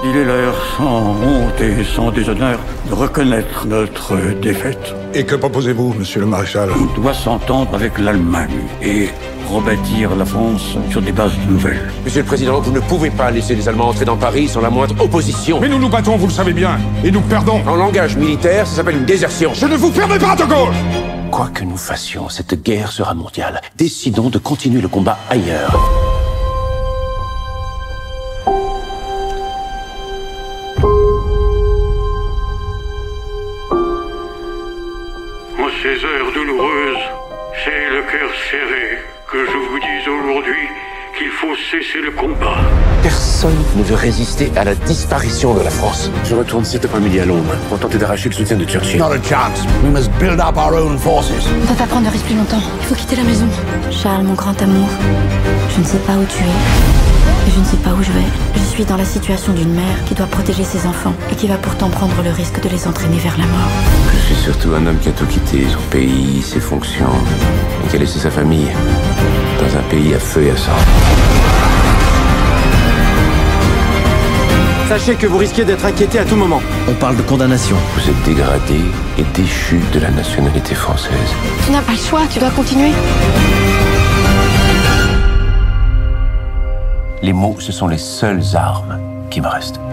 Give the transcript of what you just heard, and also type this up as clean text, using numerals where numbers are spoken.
Il est l'heure, sans honte et sans déshonneur, de reconnaître notre défaite. Et que proposez-vous, monsieur le maréchal? On doit s'entendre avec l'Allemagne et rebâtir la France sur des bases nouvelles. Monsieur le Président, vous ne pouvez pas laisser les Allemands entrer dans Paris sans la moindre opposition. Mais nous nous battons, vous le savez bien, et nous perdons. En langage militaire, ça s'appelle une désertion. Je ne vous permets pas, de Gaulle! Quoi que nous fassions, cette guerre sera mondiale. Décidons de continuer le combat ailleurs. En ces heures douloureuses, c'est le cœur serré que je vous dis aujourd'hui qu'il faut cesser le combat. Personne ne veut résister à la disparition de la France. Je retourne cet après-midi à Londres pour tenter d'arracher le soutien de Churchill. Not a chance. We must build up our own forces. On ne peut pas prendre de risque plus longtemps. Il faut quitter la maison. Charles, mon grand amour, je ne sais pas où tu es. Et je ne sais pas où je vais. Je suis dans la situation d'une mère qui doit protéger ses enfants et qui va pourtant prendre le risque de les entraîner vers la mort. Je suis surtout un homme qui a tout quitté, son pays, ses fonctions, et qui a laissé sa famille dans un pays à feu et à sang. Sachez que vous risquez d'être inquiété à tout moment. On parle de condamnation. Vous êtes dégradé et déchu de la nationalité française. Tu n'as pas le choix, tu dois continuer. Les mots, ce sont les seules armes qui me restent.